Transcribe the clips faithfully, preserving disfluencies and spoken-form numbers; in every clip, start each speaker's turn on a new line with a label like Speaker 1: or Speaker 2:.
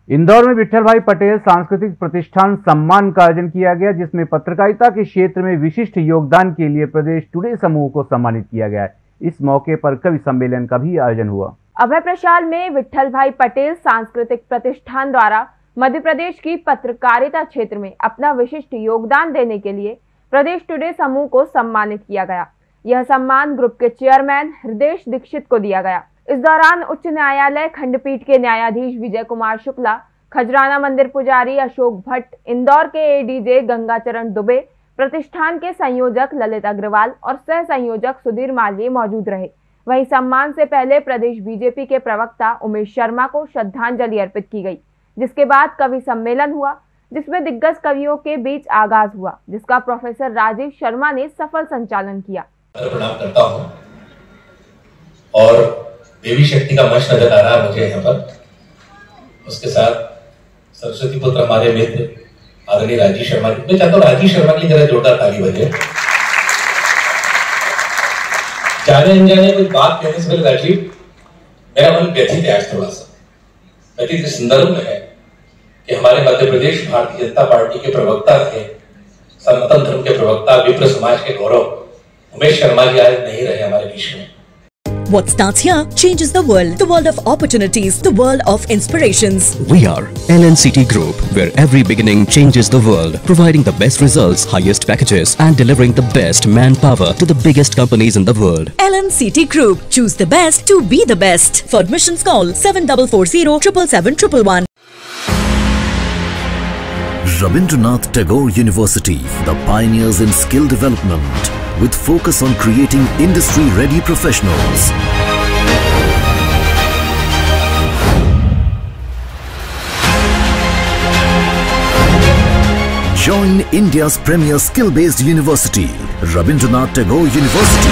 Speaker 1: इंदौर में विट्ठल भाई पटेल सांस्कृतिक प्रतिष्ठान सम्मान का आयोजन किया गया, जिसमें पत्रकारिता के क्षेत्र में विशिष्ट योगदान के लिए प्रदेश टुडे समूह को सम्मानित किया गया है। इस मौके पर कवि सम्मेलन का भी आयोजन हुआ।
Speaker 2: अभय प्रशाल में विट्ठल भाई पटेल सांस्कृतिक प्रतिष्ठान द्वारा मध्य प्रदेश की पत्रकारिता क्षेत्र में अपना विशिष्ट योगदान देने के लिए प्रदेश टुडे समूह को सम्मानित किया गया। यह सम्मान ग्रुप के चेयरमैन हृदय दीक्षित को दिया गया। इस दौरान उच्च न्यायालय खंडपीठ के न्यायाधीश विजय कुमार शुक्ला, खजराना मंदिर पुजारी अशोक भट्ट, इंदौर के एडीजे गंगाचरण दुबे, प्रतिष्ठान के संयोजक ललित अग्रवाल और सह संयोजक सुधीर मालवीय मौजूद रहे। वहीं सम्मान से पहले प्रदेश बीजेपी के प्रवक्ता उमेश शर्मा को श्रद्धांजलि अर्पित की गई, जिसके बाद कवि सम्मेलन हुआ, जिसमें दिग्गज कवियों के बीच आगाज हुआ, जिसका प्रोफेसर राजीव शर्मा ने सफल संचालन किया।
Speaker 3: प्रणाम करता हूं और देवी शक्ति का मंच नजर आ रहा है मुझे यहाँ पर। उसके साथ सरस्वती पुत्र हमारे मित्र आदरणीय राजीव शर्मा जी, मैं चाहता हूँ राजीव शर्मा की जरा जोरदार ताली बजे। जाने अनजाने कोई बात कहने से पहले राजीव, मेरा मन व्यथित है आज, थोड़ा सा व्यथित इस संदर्भ में है कि हमारे मध्य प्रदेश भारतीय जनता पार्टी के प्रवक्ता थे, सनातन धर्म के प्रवक्ता, विप्र समाज के गौरव उमेश शर्मा जी आज नहीं रहे हमारे बीच में।
Speaker 4: What starts here changes the world. The world of opportunities. The world of inspirations.
Speaker 5: We are L N C T Group, where every beginning changes the world. Providing the best results, highest packages and delivering the best manpower to the biggest companies in the world.
Speaker 4: L N C T Group. Choose the best to be the best. For admissions call seven four four zero seven seven one one one.
Speaker 6: Rabindranath Tagore University, the pioneers in skill development, with focus on creating industry-ready professionals. Join India's premier skill-based university, Rabindranath Tagore University.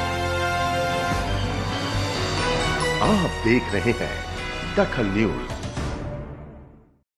Speaker 7: आप देख रहे हैं दखल news.